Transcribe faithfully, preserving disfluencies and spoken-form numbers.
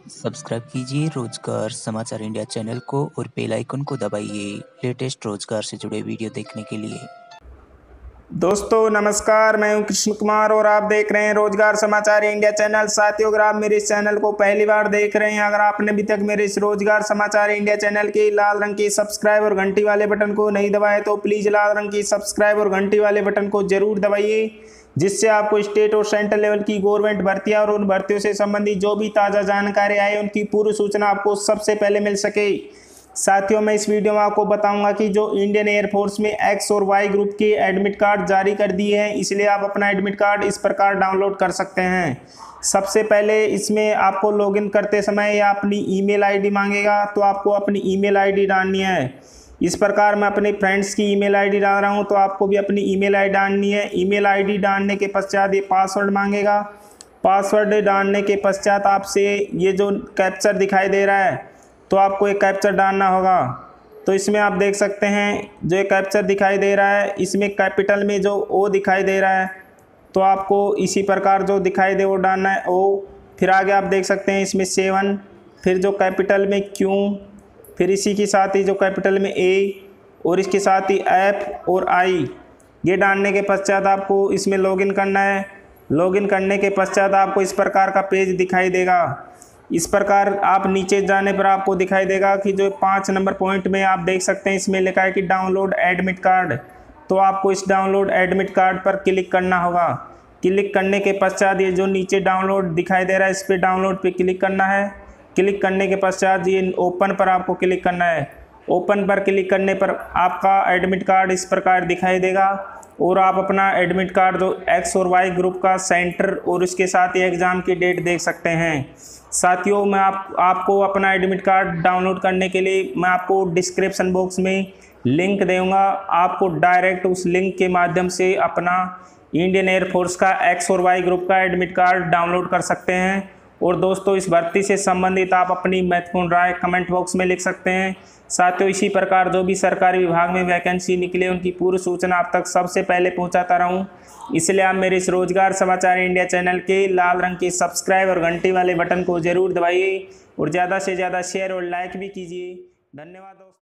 Subscribe कीजिए रोजगार समाचार इंडिया चैनल को और बेल आइकन को दबाइए लेटेस्ट रोजगार से जुड़े वीडियो देखने के लिए। दोस्तों नमस्कार, मैं हूं कृष्ण कुमार और आप देख रहे हैं रोजगार समाचार इंडिया चैनल। साथियों, अगर आप मेरे इस चैनल को पहली बार देख रहे हैं, अगर आपने अभी तक मेरे इस रोजगार समाचार इंडिया चैनल के लाल रंग की सब्सक्राइब और घंटी वाले बटन को नहीं दबाए तो प्लीज लाल रंग की सब्सक्राइब और घंटी वाले बटन को जरूर दबाइए, जिससे आपको स्टेट और सेंट्रल लेवल की गवर्नमेंट भर्तियां और उन भर्तियों से संबंधित जो भी ताज़ा जानकारी आए उनकी पूरी सूचना आपको सबसे पहले मिल सके। साथियों, मैं इस वीडियो में आपको बताऊंगा कि जो इंडियन एयरफोर्स में एक्स और वाई ग्रुप के एडमिट कार्ड जारी कर दिए हैं, इसलिए आप अपना एडमिट कार्ड इस प्रकार डाउनलोड कर सकते हैं। सबसे पहले इसमें आपको लॉगिन करते समय या अपनी ईमेल आईडी मांगेगा, तो आपको अपनी ईमेल आईडी डालनी है। इस प्रकार मैं अपने फ्रेंड्स की ईमेल आईडी डाल रहा हूं, तो आपको भी अपनी ईमेल आईडी डालनी है। ईमेल आईडी डालने के पश्चात ये पासवर्ड मांगेगा। पासवर्ड डालने के पश्चात आपसे ये जो कैप्चर दिखाई दे रहा है, तो आपको एक कैप्चर डालना होगा। तो इसमें आप देख सकते हैं जो एक कैप्चर दिखाई दे रहा है, इसमें कैपिटल में जो ओ दिखाई दे रहा है, तो आपको इसी प्रकार जो दिखाई दे वो डालना है ओ। फिर आगे आप देख सकते हैं इसमें सेवन, फिर जो कैपिटल में क्यू, फिर इसी के साथ ही जो कैपिटल में ए और इसके साथ ही एफ और आई, ये डालने के पश्चात आपको इसमें लॉगिन करना है। लॉगिन करने के पश्चात आपको इस प्रकार का पेज दिखाई देगा। इस प्रकार आप नीचे जाने पर आपको दिखाई देगा कि जो पाँच नंबर पॉइंट में आप देख सकते हैं इसमें लिखा है कि डाउनलोड एडमिट कार्ड। तो आपको इस डाउनलोड एडमिट कार्ड पर क्लिक करना होगा। क्लिक करने के पश्चात ये जो नीचे डाउनलोड दिखाई दे रहा है, इस पर डाउनलोड पे क्लिक करना है। क्लिक करने के पश्चात ये ओपन पर आपको क्लिक करना है। ओपन पर क्लिक करने पर आपका एडमिट कार्ड इस प्रकार दिखाई देगा और आप अपना एडमिट कार्ड जो एक्स और वाई ग्रुप का सेंटर और उसके साथ ही एग्ज़ाम की डेट देख सकते हैं। साथियों, मैं आप आपको अपना एडमिट कार्ड डाउनलोड करने के लिए मैं आपको डिस्क्रिप्शन बॉक्स में लिंक दूंगा। आपको डायरेक्ट उस लिंक के माध्यम से अपना इंडियन एयरफोर्स का एक्स और वाई ग्रुप का एडमिट कार्ड डाउनलोड कर सकते हैं। और दोस्तों, इस भर्ती से संबंधित आप अपनी महत्वपूर्ण राय कमेंट बॉक्स में लिख सकते हैं। साथियों, इसी प्रकार जो भी सरकारी विभाग में वैकेंसी निकले उनकी पूरी सूचना आप तक सबसे पहले पहुंचाता रहूं, इसलिए आप मेरे इस रोजगार समाचार इंडिया चैनल के लाल रंग की सब्सक्राइब और घंटी वाले बटन को जरूर दबाइए और ज़्यादा से ज़्यादा शेयर और लाइक भी कीजिए। धन्यवाद दोस्तों।